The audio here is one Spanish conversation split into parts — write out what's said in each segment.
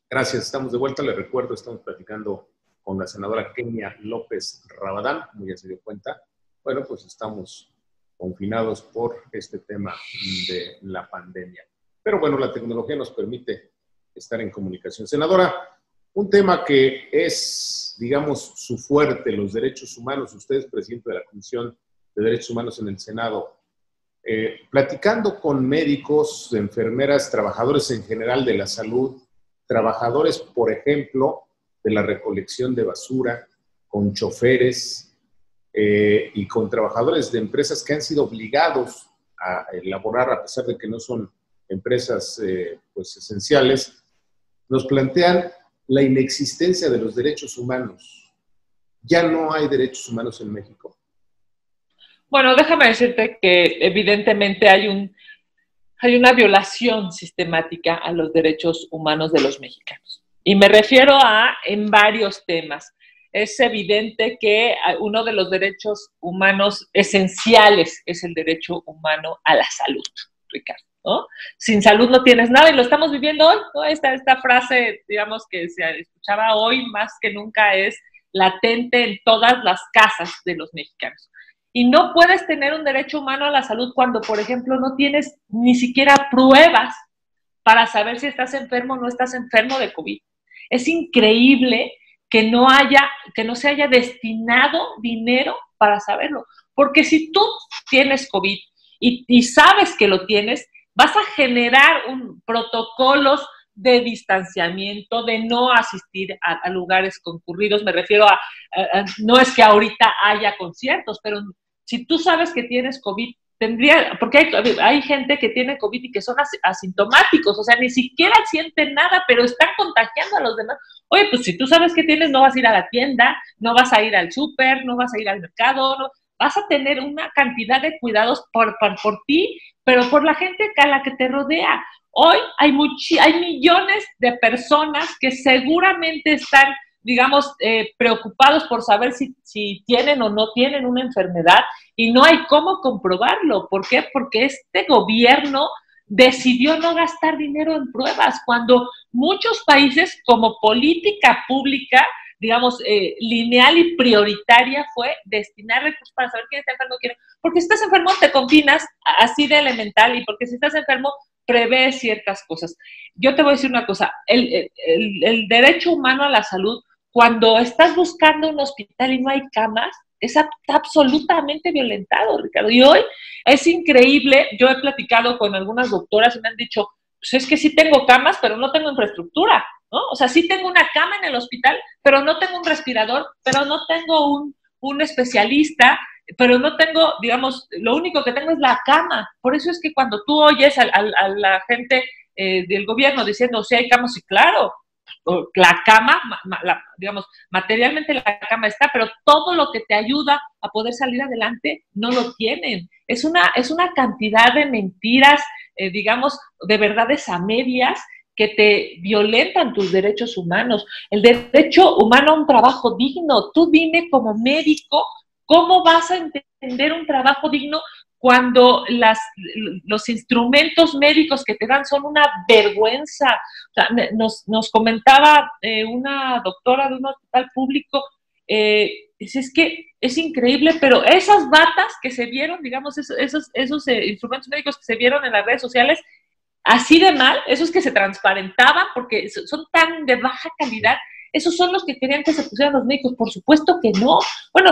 Gracias, estamos de vuelta. Les recuerdo, estamos platicando con la senadora Kenia López Rabadán, como ya se dio cuenta. Bueno, pues estamos confinados por este tema de la pandemia. Pero bueno, la tecnología nos permite estar en comunicación. Senadora, un tema que es, digamos, su fuerte, los derechos humanos. Usted es presidente de la Comisión de Derechos Humanos en el Senado. Platicando con médicos, enfermeras, trabajadores en general de la salud, trabajadores, por ejemplo, de la recolección de basura, con choferes y con trabajadores de empresas que han sido obligados a elaborar, a pesar de que no son empresas pues esenciales, nos plantean la inexistencia de los derechos humanos. Ya no hay derechos humanos en México. Bueno, déjame decirte que evidentemente hay una violación sistemática a los derechos humanos de los mexicanos. Y me refiero en varios temas. Es evidente que uno de los derechos humanos esenciales es el derecho humano a la salud, Ricardo, ¿no? Sin salud no tienes nada y lo estamos viviendo hoy, ¿no? Esta frase, digamos, que se escuchaba hoy más que nunca es latente en todas las casas de los mexicanos. Y no puedes tener un derecho humano a la salud cuando, por ejemplo, no tienes ni siquiera pruebas para saber si estás enfermo o no estás enfermo de COVID. Es increíble que no se haya destinado dinero para saberlo. Porque si tú tienes COVID y sabes que lo tienes, vas a generar protocolos de distanciamiento, de no asistir a lugares concurridos. Me refiero no es que ahorita haya conciertos, pero si tú sabes que tienes COVID, porque hay gente que tiene COVID y que son asintomáticos, o sea, ni siquiera sienten nada, pero están contagiando a los demás. Oye, pues si tú sabes que tienes, no vas a ir a la tienda, no vas a ir al súper, no vas a ir al mercado, no, vas a tener una cantidad de cuidados por ti, pero por la gente a la que te rodea. Hoy hay millones de personas que seguramente están, digamos, preocupados por saber si tienen o no tienen una enfermedad y no hay cómo comprobarlo. ¿Por qué? Porque este gobierno decidió no gastar dinero en pruebas, cuando muchos países como política pública, digamos, lineal y prioritaria fue destinar recursos para saber quién está enfermo y quién no. Porque si estás enfermo te confinas así de elemental y porque si estás enfermo prevé ciertas cosas. Yo te voy a decir una cosa, el derecho humano a la salud, cuando estás buscando un hospital y no hay camas, está absolutamente violentado, Ricardo. Y hoy es increíble, yo he platicado con algunas doctoras y me han dicho, pues es que sí tengo camas, pero no tengo infraestructura, ¿no? O sea, sí tengo una cama en el hospital, pero no tengo un respirador, pero no tengo un especialista, pero no tengo, digamos, lo único que tengo es la cama. Por eso es que cuando tú oyes a la gente del gobierno diciendo, sí hay camas, sí, claro, la cama, digamos, materialmente la cama está, pero todo lo que te ayuda a poder salir adelante no lo tienen. Es una cantidad de mentiras, digamos, de verdades a medias que te violentan tus derechos humanos. El derecho humano a un trabajo digno. Tú dime como médico, ¿cómo vas a entender un trabajo digno cuando los instrumentos médicos que te dan son una vergüenza? O sea, nos comentaba una doctora de un hospital público, es que es increíble, pero esas batas que se vieron, digamos, esos instrumentos médicos que se vieron en las redes sociales, así de mal, esos que se transparentaban porque son tan de baja calidad, esos son los que querían que se pusieran los médicos. Por supuesto que no. Bueno,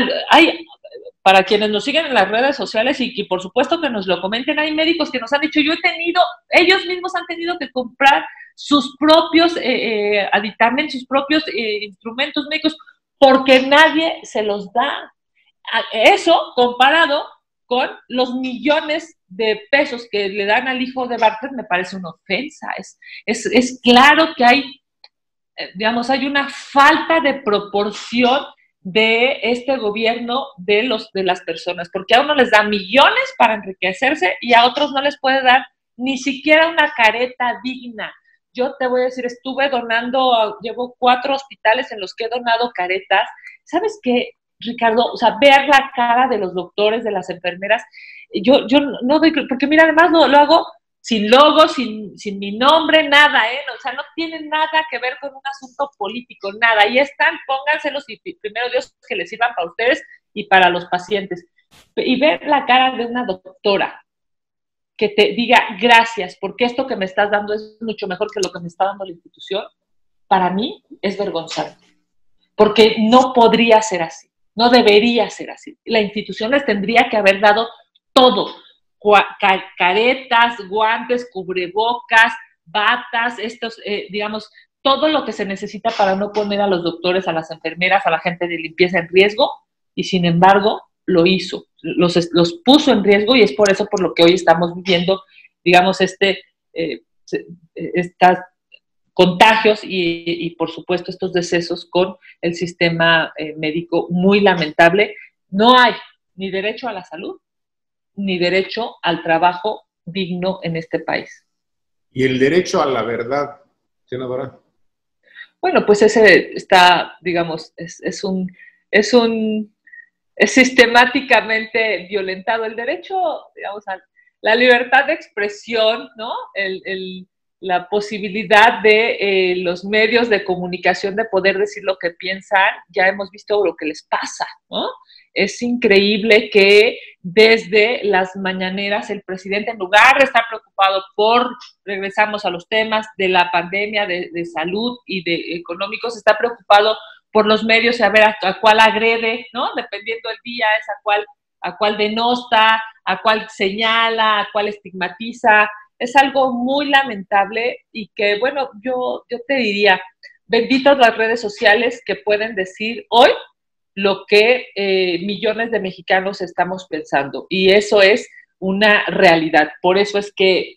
para quienes nos siguen en las redes sociales y por supuesto que nos lo comenten, hay médicos que nos han dicho, ellos mismos han tenido que comprar sus propios aditamentos, sus propios instrumentos médicos, porque nadie se los da. Eso comparado con los millones de pesos que le dan al hijo de Bartlett me parece una ofensa. Es claro que digamos, hay una falta de proporción de este gobierno de las personas, porque a uno les da millones para enriquecerse y a otros no les puede dar ni siquiera una careta digna. Yo te voy a decir, llevo 4 hospitales en los que he donado caretas. ¿Sabes qué, Ricardo? O sea, ver la cara de los doctores, de las enfermeras, yo no doy, porque mira, además lo hago sin logo, sin mi nombre, nada, ¿eh? O sea, no tienen nada que ver con un asunto político, nada. Ahí están, pónganselos y primero Dios que les sirvan para ustedes y para los pacientes. Y ver la cara de una doctora que te diga gracias, porque esto que me estás dando es mucho mejor que lo que me está dando la institución, para mí es vergonzante, porque no podría ser así, no debería ser así. La institución les tendría que haber dado todo, caretas, guantes, cubrebocas, batas, digamos, todo lo que se necesita para no poner a los doctores, a las enfermeras, a la gente de limpieza en riesgo, y sin embargo lo hizo, los puso en riesgo, y es por eso por lo que hoy estamos viviendo, digamos, estas contagios y por supuesto estos decesos con el sistema médico muy lamentable. No hay ni derecho a la salud ni derecho al trabajo digno en este país. ¿Y el derecho a la verdad, senadora? Bueno, pues ese está, digamos, es sistemáticamente violentado el derecho, digamos, a la libertad de expresión, ¿no? La posibilidad de los medios de comunicación de poder decir lo que piensan. Ya hemos visto lo que les pasa, ¿no? Es increíble que desde las mañaneras el presidente, en lugar de estar preocupado por, regresamos a los temas de la pandemia, de salud y de económicos, está preocupado por los medios, a ver a cuál agrede, ¿no? Dependiendo del día, es a cuál denosta, a cuál señala, a cuál estigmatiza. Es algo muy lamentable y que, bueno, yo te diría, benditas las redes sociales que pueden decir hoy lo que millones de mexicanos estamos pensando. Y eso es una realidad. Por eso es que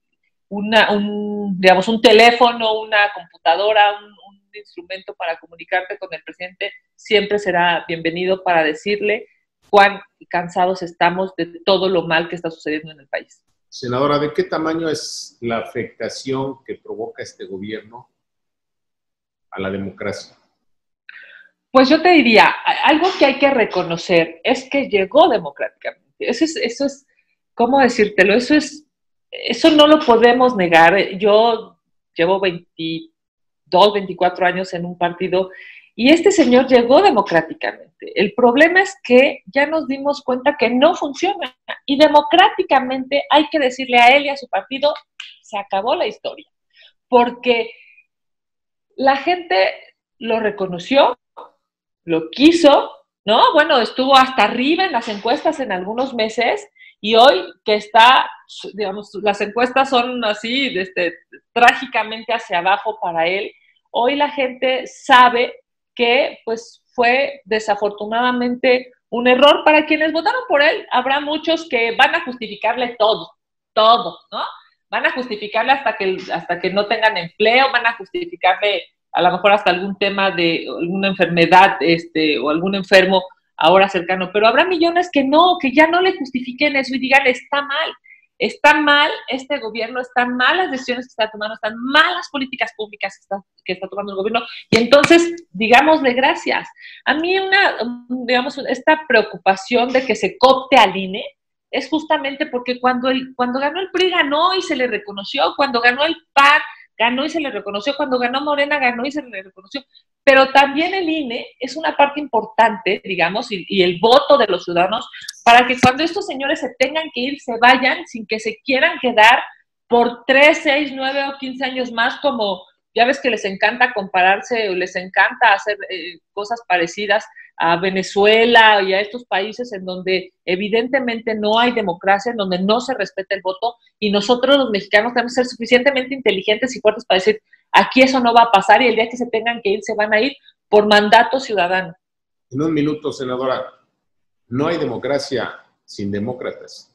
digamos, un teléfono, una computadora, un instrumento para comunicarte con el presidente siempre será bienvenido para decirle cuán cansados estamos de todo lo mal que está sucediendo en el país. Senadora, ¿de qué tamaño es la afectación que provoca este gobierno a la democracia? Pues yo te diría, algo que hay que reconocer es que llegó democráticamente. Eso es, ¿cómo decírtelo? Eso no lo podemos negar. Yo llevo 22, 24 años en un partido y este señor llegó democráticamente. El problema es que ya nos dimos cuenta que no funciona y democráticamente hay que decirle a él y a su partido, se acabó la historia, porque la gente lo reconoció, lo quiso, ¿no? Bueno, estuvo hasta arriba en las encuestas en algunos meses y hoy que está, digamos, las encuestas son así, trágicamente hacia abajo para él. Hoy la gente sabe que, pues, fue desafortunadamente un error. Para quienes votaron por él, habrá muchos que van a justificarle todo, ¿no? Van a justificarle hasta que no tengan empleo, van a justificarle a lo mejor hasta algún tema de alguna enfermedad o algún enfermo ahora cercano, pero habrá millones que no, que ya no le justifiquen eso y digan, está mal este gobierno, están mal las decisiones que está tomando, están mal las políticas públicas que está tomando el gobierno, y entonces, digámosle gracias. A mí digamos, esta preocupación de que se coopte al INE es justamente porque cuando ganó el PRI ganó y se le reconoció, cuando ganó el PAN ganó y se le reconoció, cuando ganó Morena ganó y se le reconoció, pero también el INE es una parte importante, digamos, y el voto de los ciudadanos, para que cuando estos señores se tengan que ir, se vayan sin que se quieran quedar por 3, 6, 9 o 15 años más, como ya ves que les encanta compararse, o les encanta hacer cosas parecidas a Venezuela y a estos países en donde evidentemente no hay democracia, en donde no se respeta el voto, y nosotros los mexicanos tenemos que ser suficientemente inteligentes y fuertes para decir, aquí eso no va a pasar y el día que se tengan que ir, se van a ir por mandato ciudadano. En un minuto, senadora, no hay democracia sin demócratas.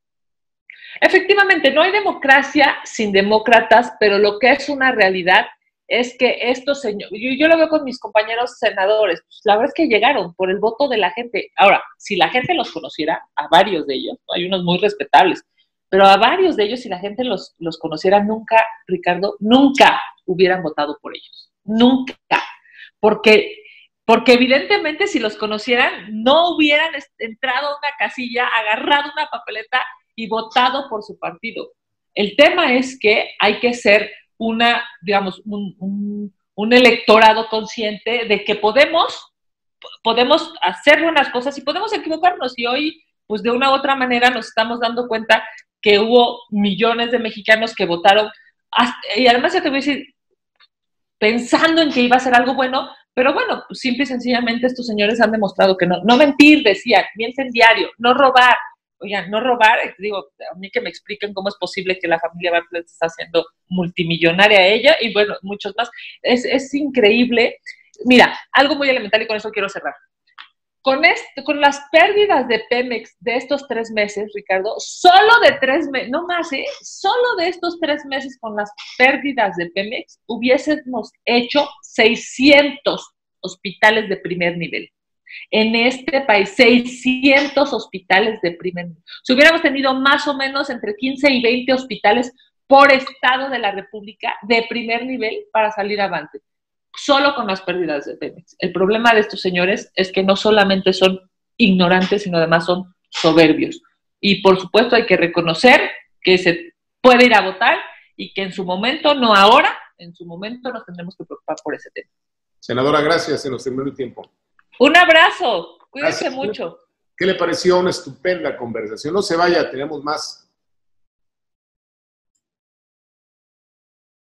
Efectivamente, no hay democracia sin demócratas, pero lo que es una realidad es que estos señores, yo lo veo con mis compañeros senadores, pues la verdad es que llegaron por el voto de la gente. Ahora, si la gente los conociera, a varios de ellos, hay unos muy respetables, pero a varios de ellos, si la gente los conociera, nunca, Ricardo, nunca hubieran votado por ellos. Nunca. Porque evidentemente si los conocieran, no hubieran entrado a una casilla, agarrado una papeleta y votado por su partido. El tema es que hay que ser digamos, un electorado consciente de que podemos hacer buenas cosas y podemos equivocarnos. Y hoy, pues de una u otra manera nos estamos dando cuenta que hubo millones de mexicanos que votaron, y además ya te voy a decir, pensando en que iba a ser algo bueno, pero bueno, pues simple y sencillamente estos señores han demostrado que no mentir, decían, mienten diario, no robar. Oigan, no robar, digo, a mí que me expliquen cómo es posible que la familia Bartlett está haciendo multimillonaria ella, y bueno, muchos más. Es increíble. Mira, algo muy elemental, y con eso quiero cerrar. Con las pérdidas de Pemex de estos 3 meses, Ricardo, solo de 3 meses, no más, solo de estos 3 meses con las pérdidas de Pemex, hubiésemos hecho 600 hospitales de primer nivel. En este país, 600 hospitales de primer nivel. Si hubiéramos tenido más o menos entre 15 y 20 hospitales por estado de la República de primer nivel para salir avante, solo con las pérdidas de Pemex. El problema de estos señores es que no solamente son ignorantes, sino además son soberbios. Y por supuesto hay que reconocer que se puede ir a votar y que en su momento, no ahora, en su momento nos tendremos que preocupar por ese tema. Senadora, gracias, se nos terminó el tiempo. Un abrazo, cuídense mucho. ¿Qué le pareció? Una estupenda conversación. No se vaya, tenemos más